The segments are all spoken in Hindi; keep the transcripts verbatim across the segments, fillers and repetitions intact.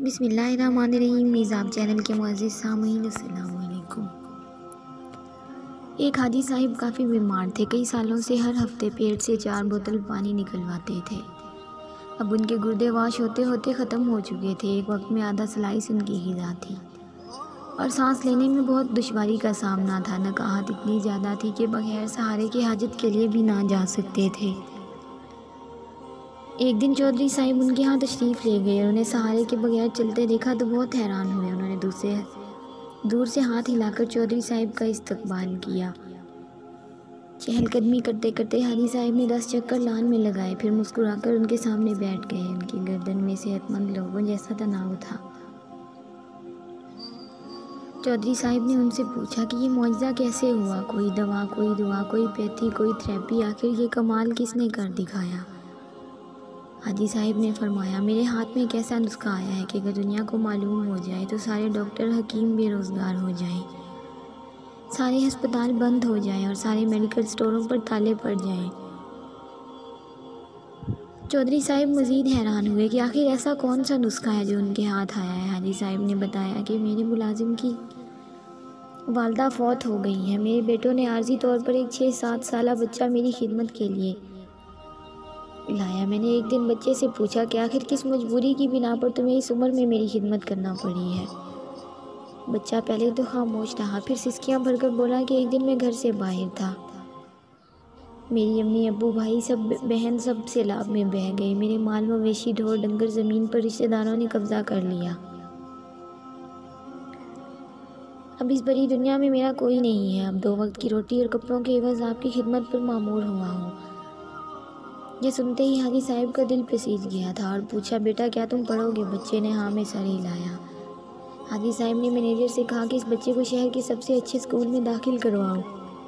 बिस्मिल्लाहिर्रहमानिर्रहीम। मीज़ाब चैनल के मुअज़्ज़िज़ सामीन अस्सलामु अलैकुम। एक हाजी साहिब काफ़ी बीमार थे। कई सालों से हर हफ्ते पेट से चार बोतल पानी निकलवाते थे। अब उनके गुर्दे वाश होते होते ख़त्म हो चुके थे। एक वक्त में आधा स्लाइस उनकी ग़िज़ा थी और सांस लेने में बहुत दुश्वारी का सामना था। नकाहत इतनी ज़्यादा थी कि बगैर सहारे के हाजत के लिए भी ना जा सकते थे। एक दिन चौधरी साहिब उनके यहाँ तशरीफ़ ले गए और उन्हें सहारे के बगैर चलते देखा तो बहुत हैरान हुए। उन्होंने दूसरे दूर से हाथ हिलाकर चौधरी साहिब का इस्तकबाल किया। चहलकदमी करते करते हाजी साहिब ने दस चक्कर लान में लगाए, फिर मुस्कुराकर उनके सामने बैठ गए। उनकी गर्दन में सेहतमंद लोगों जैसा तनाव था। चौधरी साहिब ने उनसे पूछा कि ये मुआजिज़ा कैसे हुआ? कोई दवा, कोई दुआ, कोई पैथी, कोई थेरेपी, आखिर ये कमाल किसने कर दिखाया? हाजी साहिब ने फरमाया, मेरे हाथ में एक ऐसा नुस्खा आया है कि अगर दुनिया को मालूम हो जाए तो सारे डॉक्टर हकीम बेरोज़गार हो जाएं, सारे अस्पताल बंद हो जाएं और सारे मेडिकल स्टोरों पर ताले पड़ जाएं। चौधरी साहिब मज़ीद हैरान हुए कि आखिर ऐसा कौन सा नुस्खा है जो उनके हाथ आया है। हाजी साहिब ने बताया कि मेरे मुलाजिम की वालदा फौत हो गई है। मेरे बेटों ने आर्जी तौर पर एक छः सात साल बच्चा मेरी खिदमत के लिए लाया। मैंने एक दिन बच्चे से पूछा कि आखिर किस मजबूरी की बिना पर तुम्हें इस उम्र में मेरी खिदमत करना पड़ी है। बच्चा पहले तो खामोश रहा, फिर सिसकियां भरकर बोला कि एक दिन मैं घर से बाहर था। मेरी अम्मी, अब्बू, भाई, सब बहन सब सैलाब में बह गए। मेरे माल मवेशी, ढोर डंगर ज़मीन पर रिश्तेदारों ने कब्जा कर लिया। अब इस बड़ी दुनिया में मेरा कोई नहीं है। अब दो वक्त की रोटी और कपड़ों के एवज़ आपकी खिदमत पर मामूर हुआ हूँ। यह सुनते ही हाजी साहिब का दिल पसीज गया था और पूछा, बेटा क्या तुम पढ़ोगे? बच्चे ने हाँ में सर हिलाया। हाजी साहिब ने मैनेजर से कहा कि इस बच्चे को शहर के सबसे अच्छे स्कूल में दाखिल करवाओ।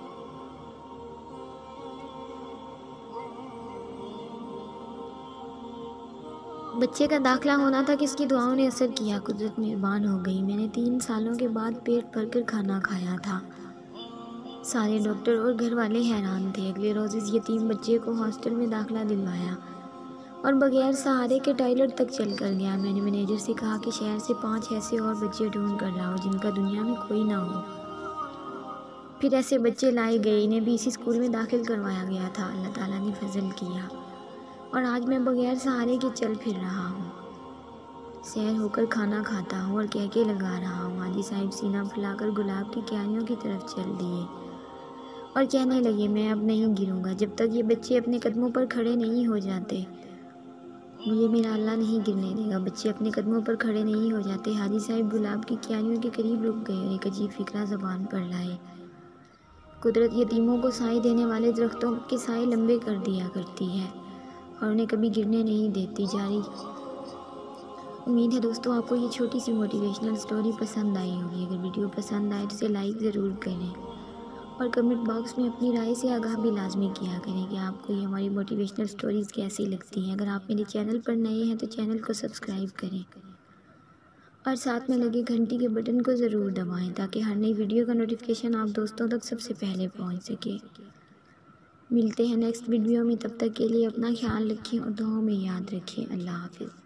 बच्चे का दाखिला होना था कि इसकी दुआओं ने असर किया। कुदरत मेहरबान हो गई। मैंने तीन सालों के बाद पेट भरकर खाना खाया था। सारे डॉक्टर और घर वाले हैरान थे। अगले रोज़ इस यतीम बच्चे को हॉस्टल में दाखिला दिलवाया और बगैर सहारे के टॉयलेट तक चल कर गया। मैंने मैनेजर से कहा कि शहर से पांच ऐसे और बच्चे ढूंढ कर लाओ जिनका दुनिया में कोई ना हो। फिर ऐसे बच्चे लाए गए। इन्हें भी इसी स्कूल में दाखिल करवाया गया था। अल्लाह ताला ने फजल किया और आज मैं बगैर सहारे के चल फिर रहा हूँ, सैर होकर खाना खाता हूँ और कह के लगा रहा हूँ। हाजी साहिब सीना फैलाकर गुलाब की क्यारियों की तरफ चल दिए और कहने लगे, मैं अब नहीं गिरूंगा जब तक ये बच्चे अपने कदमों पर खड़े नहीं हो जाते। मुझे मेरा अल्लाह नहीं गिरने देगा। बच्चे अपने कदमों पर खड़े नहीं हो जाते। हाजी साहिब गुलाब की क्यारियों के करीब रुक गए और एक अजीब फिक्रा ज़बान पर लाए। कुदरत यतीमों को साए देने वाले दरख्तों के साए लंबे कर दिया करती है और उन्हें कभी गिरने नहीं देती। जारी। उम्मीद है दोस्तों आपको ये छोटी सी मोटिवेशनल स्टोरी पसंद आई होगी। अगर वीडियो पसंद आए तो इसे लाइक ज़रूर करें और कमेंट बॉक्स में अपनी राय से आगाह भी लाजमी किया करें कि आपको ये हमारी मोटिवेशनल स्टोरीज़ कैसी लगती हैं। अगर आप मेरे चैनल पर नए हैं तो चैनल को सब्सक्राइब करें और साथ में लगे घंटी के बटन को ज़रूर दबाएं ताकि हर नई वीडियो का नोटिफिकेशन आप दोस्तों तक सबसे पहले पहुंच सके। मिलते हैं नेक्स्ट वीडियो में। तब तक के लिए अपना ख्याल रखें और दुआओं में याद रखें। अल्लाह हाफिज़।